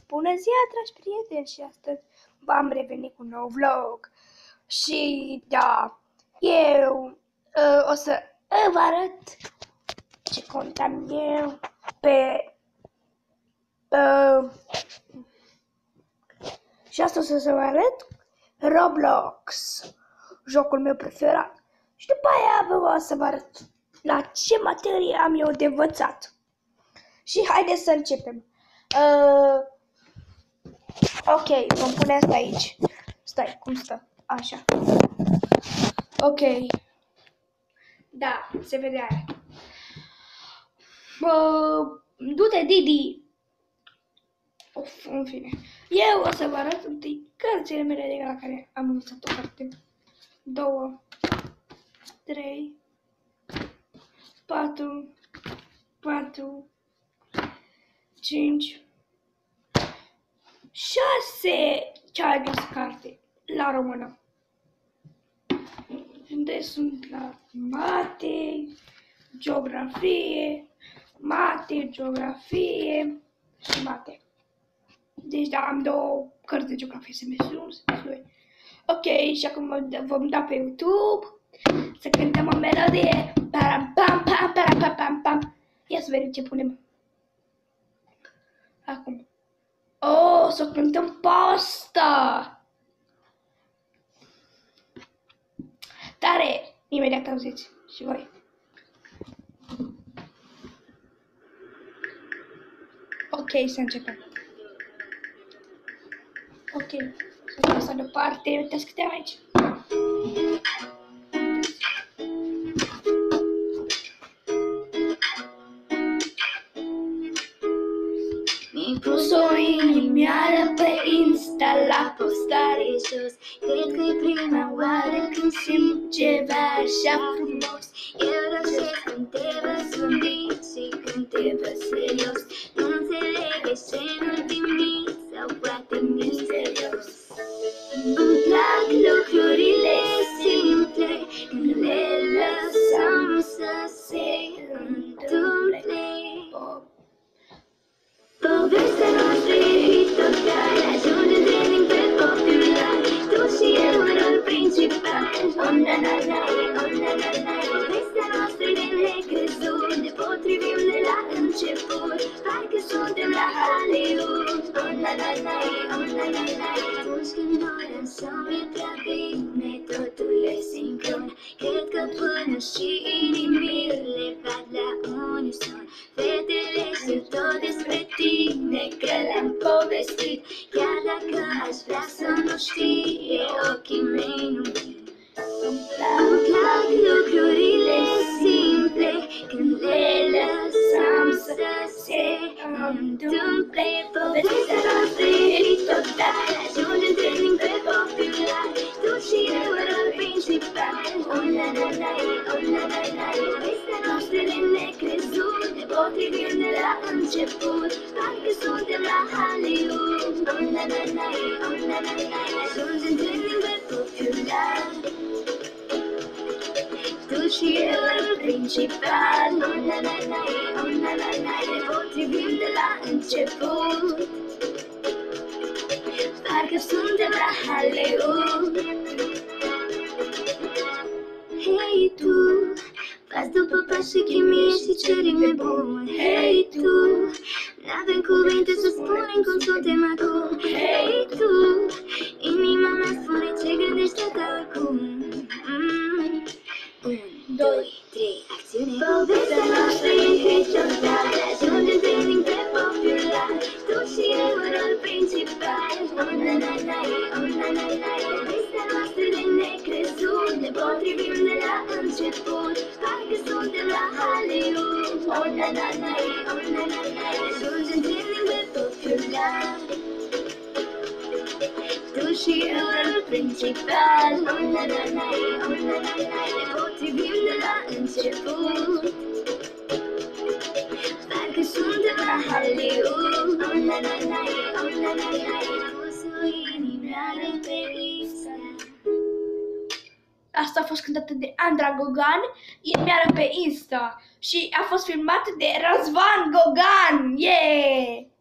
Bună ziua, dragi prieteni, și astăzi v-am revenit cu un nou vlog. Și da, eu o să vă arăt ce cont am eu pe... și astăzi o să vă arăt Roblox, jocul meu preferat. Și după aia o să vă arăt la ce materie am eu de învățat. Și haideți să începem. Ok, vom pune asta aici. Stai, cum stă? Așa. Ok. Da, se vede aia. Du-te, Didi. În fine. Eu o să vă arăt întâi cărțile mele de la care am învățat o carte. 2, 3, 4, 5, 6 cea de carte la română. Unde sunt la mate, geografie și mate. Deci da, am 2 cărți de geografie, semestrul 2. Ok, și acum vom da pe YouTube să cântăm o melodie. Param pam pam param pam pam pam. Ia să vedem ce punem. Acum. Oh, să cântăm pasta! Tare! Imediat auziți și voi. Ok, să începem. Ok, să dau asta deoparte. Uitați câte am aici. Mi-ai pus o inimioară pe Insta la postare jos. Cred că-i prima oară când simt ceva așa frumos. Eu reușesc când te văd zâmbit și când te văd serios. Nu înțeleg ce nu-l timid sau poate misterios. Îmi plac lucrurile simple când le lăsăm să se întâmple. Povestea noastră e hit total, ajunge în trending pe popular. Tu și eu în rol principal. Oh na na na, oh na na na. Povestea noastră e de necrezut, ne potrivim de la început. Parcă suntem la Hollywood. Oh na na na, oh na na na. Atunci când noi dansăm e prea bine, totul e sincron. Cred că până și inimile bat la unison. Fetele știu tot despre tine, că le-am povestit. Chiar dacă aș vrea să nu știe, ochii mei nu mint. Îmi plac lucrurile simple când le lăsăm să se întâmple. Povestea noastră e total, ajunge în trending pe popular. Tu și eu în rol principal. Oh na na na, oh na na na. Povestea noastră e de necrezut, ne potrivim de la început. Parcă suntem la Hollywood. Oh na na na, oh na na na. Ajunge în trending pe popular. Tu și eu în principal. Oh na na na, oh na na na. Ne potrivim de la început. Parcă suntem la Hollywood. Hei tu, pas după pas și chimie și cerim nebun. Hei tu, n-avem cuvinte să spunem cum suntem acum. Hei tu, inima mea spune ce gândește ta acum. 1, 2, 3, acțiune. Povestea noastră e hit total, ajunge în trending pe popular. Tu și eu în rol principal. Oh na na na, oh na na na. Povestea noastră de necrezut, ne potrivim de la început. Parcă suntem la Hollywood. Oh na na na, oh na na na. Ajunge în trending pe popular. Tu și eu în principal. Oh na na na, oh na na na. Ne potrivim de la început. Parcă suntem la Hollywood. Oh na na na, oh na na na. Pus o inimioară pe Insta. Asta a fost cântată de Andra Gogan, inimioară pe Insta. Și a fost filmat de Răzvan Gogan. Yeah!